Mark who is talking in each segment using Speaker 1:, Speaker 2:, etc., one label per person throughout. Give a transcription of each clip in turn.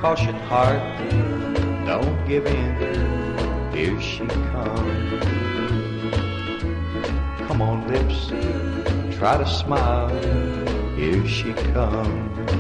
Speaker 1: Caution heart, don't give in, here she comes. Come on lips, try to smile, here she comes.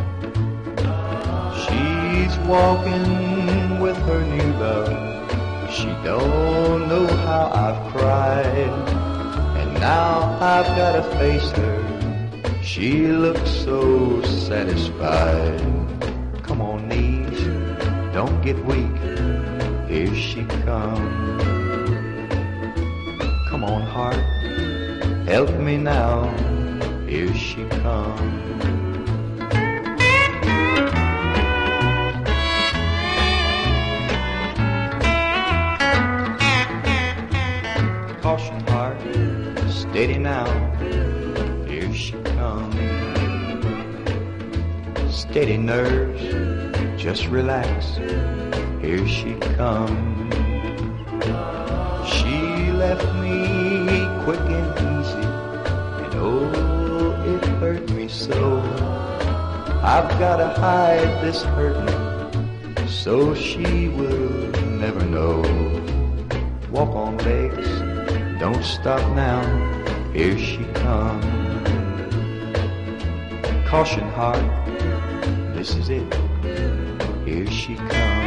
Speaker 1: She's walking with her new love, she don't know how I've cried, and now I've gotta face her, she looks so satisfied. Come on knees, don't get weak, here she comes. Come on heart, help me now, here she comes. Caution heart, steady now, here she comes. Steady nerves, just relax, here she comes. She left me quick and easy, and oh, it hurt me so. I've gotta hide this hurting, so she will never know. Walk on legs, don't stop now, here she comes. Caution heart, this is it, here she comes.